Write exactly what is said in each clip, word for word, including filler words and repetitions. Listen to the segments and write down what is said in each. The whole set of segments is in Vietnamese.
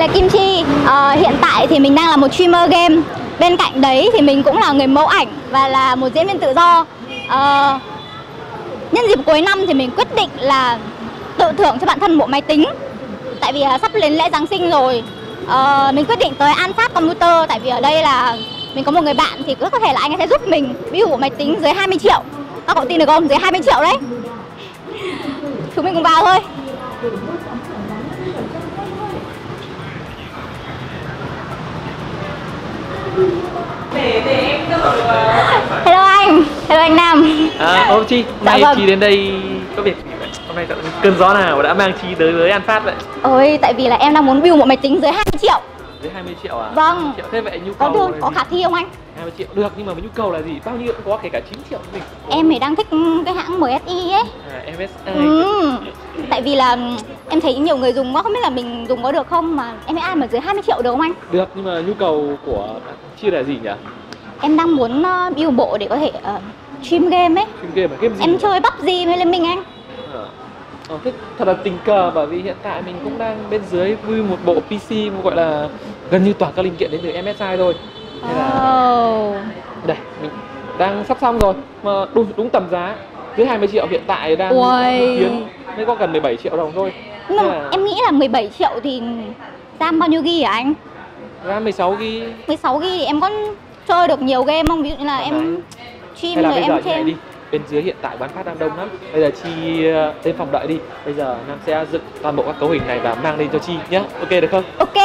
là Kim Chi. Ờ, hiện tại thì mình đang là một streamer game. Bên cạnh đấy thì mình cũng là người mẫu ảnh và là một diễn viên tự do. Ờ, nhân dịp cuối năm thì mình quyết định là tự thưởng cho bản thân bộ máy tính. Tại vì uh, sắp đến lễ Giáng sinh rồi. Ờ, mình quyết định tới An Phát Computer. Tại vì ở đây là mình có một người bạn thì có thể là anh ấy sẽ giúp mình build bộ máy tính dưới hai mươi triệu. Các cậu tin được không? Dưới hai mươi triệu đấy. Chúng mình cùng vào thôi. Để để em tự... Hello anh, hello anh Nam. À, ô Chi, hôm Dạ nay vâng. Chi đến đây có việc gì vậy? Hôm nay cơn gió nào đã mang Chi tới với An Phát vậy? Ôi, tại vì là em đang muốn build một máy tính dưới hai mươi triệu. Dưới hai mươi triệu à? Vâng. hai mươi triệu. Thế vậy nhu Có cầu được, có khả thi không anh? hai mươi triệu được, nhưng mà nhu cầu là gì? Bao nhiêu cũng có, kể cả chín triệu mình. Em thì đang thích cái hãng em ét i ấy. À, em ét i. Ừ. Tại vì là em thấy nhiều người dùng quá, không biết là mình dùng có được không, mà em ét i mà dưới hai mươi triệu được không anh? Được, nhưng mà nhu cầu của Chi là gì nhỉ? Em đang muốn uh, build bộ để có thể uh, stream game ấy. Stream game là game gì? Em chơi pê u bê giê với Liên Minh anh. À. Ờ, thế thật là tình cờ, bởi vì hiện tại mình cũng đang bên dưới vui một bộ pê xê gọi là gần như toàn các linh kiện đến từ em ét i thôi. Nên là Oh. đây, mình đang sắp xong rồi, mà đúng, đúng tầm giá dưới hai mươi triệu hiện tại đang tiến mới có gần mười bảy triệu đồng thôi. Nhưng mà là... em nghĩ là mười bảy triệu thì RAM bao nhiêu ghi hả anh? RAM mười sáu gi bi. mười sáu gi bi thì em có chơi được nhiều game không? Ví dụ như là em stream hay là rồi bây giờ em như này thêm. đi, bên dưới hiện tại bán phát đang đông lắm. Bây giờ Chi uh, lên phòng đợi đi. Bây giờ Nam sẽ dựng toàn bộ các cấu hình này và mang lên cho Chi nhé. Ok được không? Ok.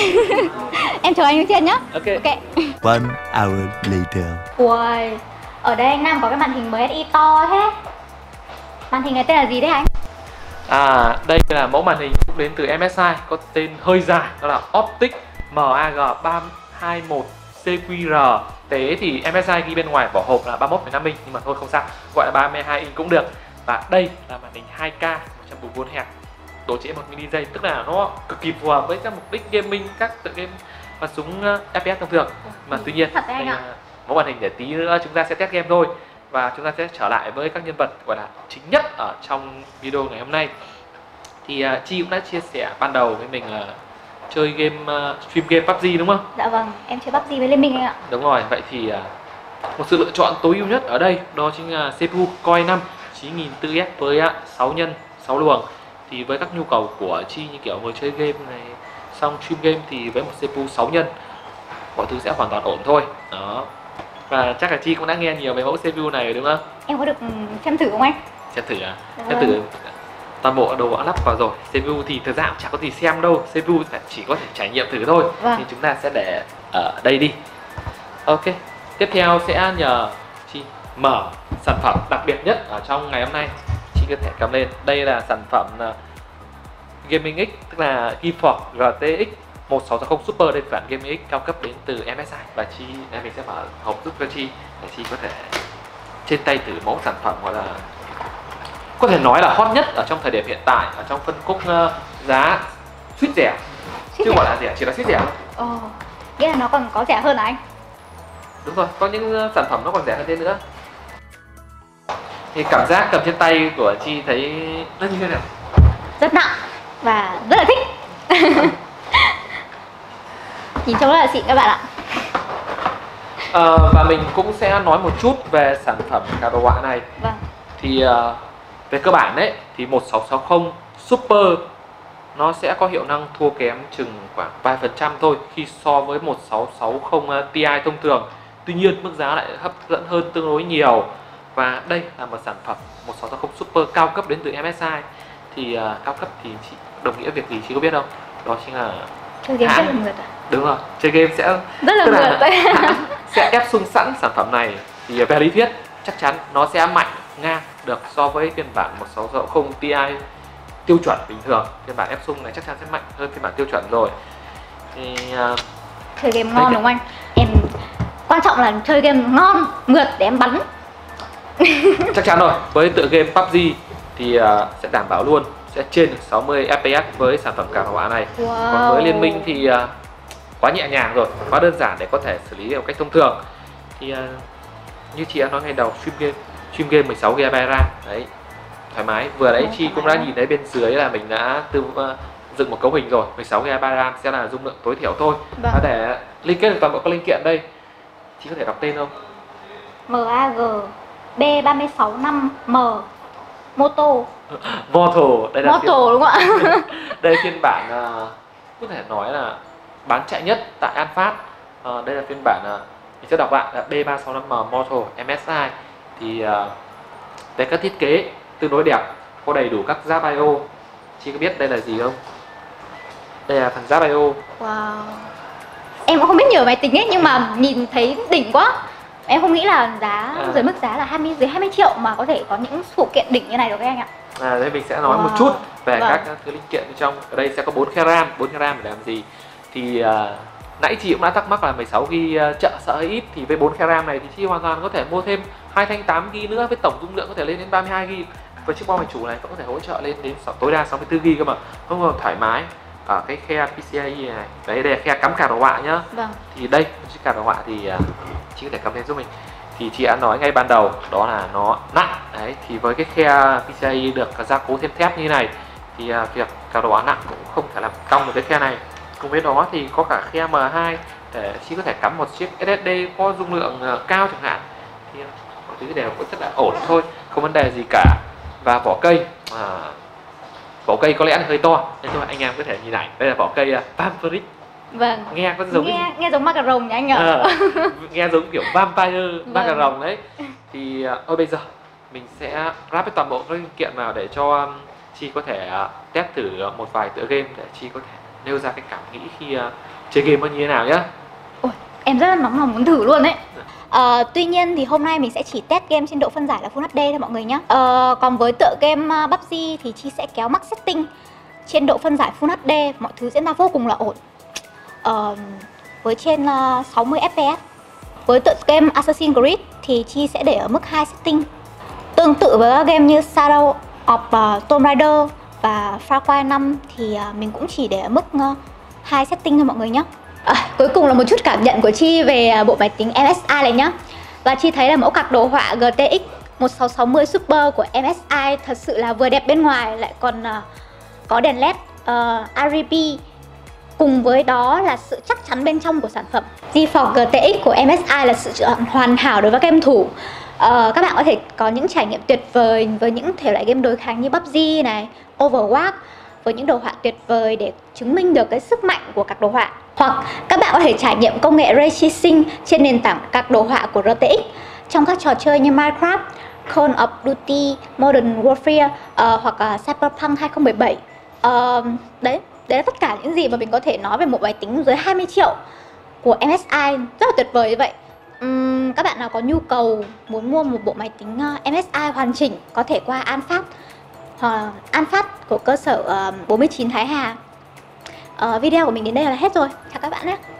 Em chờ anh trước tiên nhá. Ok. Ok. One hour later. Ui, ở đây anh Nam có cái màn hình em ét i to thế. Màn hình này tên là gì đấy anh? À, đây là mẫu màn hình cũng đến từ em ét i, có tên hơi dài, đó là Optic mag ba hai mốt xê quy rờ. Thế thì em ét i ghi bên ngoài vỏ hộp là ba mươi mốt phẩy năm inch, nhưng mà thôi không sao, gọi là ba mươi hai inch cũng được. Và đây là màn hình hai K một trăm bốn mươi tư héc, độ trễ một mi li giây, tức là nó cực kỳ phù hợp với các mục đích gaming, các tựa game và súng ép pê ét thông thường. Mà tuy nhiên Thật đấy anh đây ạ. là mẫu màn hình để tí nữa chúng ta sẽ test game thôi. Và chúng ta sẽ trở lại với các nhân vật gọi là chính nhất ở trong video ngày hôm nay. Thì uh, Chi cũng đã chia sẻ ban đầu với mình là chơi game, uh, stream game pê u bê giê đúng không? Dạ vâng, em chơi pê u bê giê với Liên Minh anh ạ. Đúng rồi, vậy thì uh, một sự lựa chọn tối ưu nhất ở đây đó chính là xê pê u Core i năm chín nghìn bốn trăm F với uh, sáu nhân sáu luồng. Thì với các nhu cầu của Chi như kiểu ngồi chơi game này, xong stream game thì với một xê pê u sáu nhân mọi thứ sẽ hoàn toàn ổn thôi. Đó. Và chắc là Chi cũng đã nghe nhiều về mẫu xê pê u này rồi đúng không? Em có được xem thử không anh? Xem thử à? Dạ Xem vâng. thử toàn bộ đồ đã lắp vào rồi. xê pê u thì thực ra cũng chả có gì xem đâu, xê pê u phải chỉ có thể trải nghiệm thử thôi. Vâng. Thì chúng ta sẽ để ở đây đi. Ok, tiếp theo sẽ nhờ Chi mở sản phẩm đặc biệt nhất ở trong ngày hôm nay. Chi có thể cầm lên. Đây là sản phẩm uh, Gaming X, tức là GeForce rờ tê ích một sáu sáu không Super, đây bản Gaming X cao cấp đến từ em ét i. Và Chi đây mình sẽ mở hộp giúp cho Chi để Chi có thể trên tay thử mẫu sản phẩm gọi là có thể nói là hot nhất ở trong thời điểm hiện tại ở trong phân khúc uh, giá suýt rẻ, Suýt chứ rẻ. gọi là rẻ, chỉ là suýt rẻ thôi. Ồ, nghĩa là nó còn có rẻ hơn hả anh? Đúng rồi, có những uh, sản phẩm nó còn rẻ hơn thế nữa. Thì cảm giác cầm trên tay của Chi thấy nó như thế nào? Rất nặng và rất là thích. Nhìn trông rất là xịn các bạn ạ. Uh, và mình cũng sẽ nói một chút về sản phẩm cả đồ họa này. Vâng. Thì uh, về cơ bản đấy thì một sáu sáu không Super nó sẽ có hiệu năng thua kém chừng khoảng vài phần trăm thôi khi so với một sáu sáu không Ti thông thường. Tuy nhiên mức giá lại hấp dẫn hơn tương đối nhiều. Và đây là một sản phẩm một sáu sáu không Super cao cấp đến từ em ét i. Thì uh, cao cấp thì chị đồng nghĩa việc gì chị có biết không? Đó chính là Chơi game hãng. rất là mượt à? Đúng rồi, chơi game sẽ Rất là tức là mượt đấy. hãng sẽ ép xung sẵn sản phẩm này. Thì về lý thuyết chắc chắn nó sẽ mạnh ngang được so với phiên bản một sáu sáu không Ti tiêu chuẩn bình thường. Phiên bản ép xung này chắc chắn sẽ mạnh hơn phiên bản tiêu chuẩn rồi. Thì uh, chơi game ngon đúng không anh? Em quan trọng là chơi game ngon, mượt để em bắn. chắc chắn rồi, với tựa game pê u bê giê thì uh, sẽ đảm bảo luôn sẽ trên được sáu mươi ép pê ét với sản phẩm cả họa này. Wow. Còn với Liên Minh thì uh, quá nhẹ nhàng rồi, quá đơn giản để có thể xử lý một cách thông thường. Thì uh, như chị đã nói ngày đầu, stream game stream game mười sáu gi ga bai RAM đấy, thoải mái. Vừa nãy Chi cũng đã nhìn thấy bên dưới là mình đã tư uh, dựng một cấu hình rồi. mười sáu gi ga bai RAM sẽ là dung lượng tối thiểu thôi. Vâng. Và để liên kết được toàn bộ các linh kiện đây, chị có thể đọc tên không? em a giê B ba sáu năm M Moto. Moto, đây là phiên, Moto đúng không ạ? đây là phiên bản uh, có thể nói là bán chạy nhất tại An Phát. Uh, đây là phiên bản uh, mình sẽ đọc lại là B ba sáu năm M Moto em ét i. Thì uh, đây các thiết kế tương đối đẹp, có đầy đủ các giáp i o. Chị có biết đây là gì không? Đây là phần giáp i o. Wow. Em cũng không biết nhiều máy tính ấy, nhưng mà nhìn thấy đỉnh quá. Em không nghĩ là giá À. dưới mức giá là hai mươi dưới hai mươi triệu mà có thể có những phụ kiện đỉnh như này được các anh ạ. À, đây mình sẽ nói Wow. một chút về Vâng. các thứ linh kiện bên trong. Ở đây sẽ có bốn khe RAM, bốn khe RAM để làm gì? Thì uh, nãy chị cũng đã thắc mắc là mười sáu gi ga bai chợ sợ hơi ít, thì với bốn khe RAM này thì chị hoàn toàn có thể mua thêm hai thanh tám gi ga bai nữa với tổng dung lượng có thể lên đến ba mươi hai gi ga bai. Với chiếc bo máy chủ này cũng có thể hỗ trợ lên đến tối đa sáu mươi tư gi ga bai cơ mà, không còn thoải mái. Ở cái khe pê xê i này, đấy đây là khe cắm card đồ họa nhá. Vâng. Thì đây chiếc card đồ họa thì uh, chị có thể cầm lên giúp mình. Thì chị đã nói ngay ban đầu đó là nó nặng đấy, thì với cái khe pê xê i được gia cố thêm thép như này thì uh, việc card đồ họa nặng cũng không thể làm cong được cái khe này. Cùng với đó thì có cả khe M hai để chị có thể cắm một chiếc ét ét đê có dung lượng uh, cao chẳng hạn, thì mọi thứ đều cũng rất là ổn thôi, không vấn đề gì cả. Và vỏ cây, à, vỏ cây có lẽ là hơi to nên thôi anh em có thể nhìn ảnh, đây là vỏ cây uh, Vampiric. Vâng. Nghe có giống Nghe nghe giống macaron nhỉ anh ạ. à, nghe giống kiểu vampire Vâng. macaron đấy. Thì uh, bây giờ mình sẽ ráp với toàn bộ các linh kiện vào để cho um, Chi có thể uh, test thử uh, một vài tựa game để Chi có thể nêu ra cái cảm nghĩ khi uh, chơi game nó như thế nào nhá. Ôi, em rất là nóng lòng muốn thử luôn đấy. Ờ, tuy nhiên thì hôm nay mình sẽ chỉ test game trên độ phân giải là Full hát đê thôi mọi người nhé. Ờ, còn với tựa game uh, pê u bê giê thì Chi sẽ kéo max setting trên độ phân giải Full hát đê, mọi thứ diễn ra vô cùng là ổn. Ờ, với trên uh, sáu mươi ép pê ét. Với tựa game Assassin's Creed thì Chi sẽ để ở mức hai setting. Tương tự với các game như Shadow of uh, Tomb Raider và Far Cry năm thì uh, mình cũng chỉ để ở mức uh, hai setting thôi mọi người nhé. À, cuối cùng là một chút cảm nhận của Chi về uh, bộ máy tính em ét i này nhé. Và Chi thấy là mẫu card đồ họa giê tê ích một sáu sáu mươi Super của em ét i thật sự là vừa đẹp bên ngoài lại còn uh, có đèn led uh, rờ giê bê. Cùng với đó là sự chắc chắn bên trong của sản phẩm. GeForce giê tê ích của em ét i là sự chọn hoàn hảo đối với game thủ. Ờ, các bạn có thể có những trải nghiệm tuyệt vời với những thể loại game đối kháng như pê u bê giê này, Overwatch, với những đồ họa tuyệt vời để chứng minh được cái sức mạnh của các đồ họa. Hoặc các bạn có thể trải nghiệm công nghệ Ray Tracing trên nền tảng các đồ họa của rờ tê ích trong các trò chơi như Minecraft, Call of Duty, Modern Warfare uh, hoặc uh, Cyberpunk hai không một bảy. Uh, đấy, đấy là tất cả những gì mà mình có thể nói về một máy tính dưới hai mươi triệu của em ét i rất là tuyệt vời như vậy. Uhm, các bạn nào có nhu cầu muốn mua một bộ máy tính uh, em ét i hoàn chỉnh có thể qua An Phát hoặc uh, An Phát của cơ sở uh, bốn mươi chín Thái Hà. Uh, video của mình đến đây là hết rồi. Chào các bạn nhé.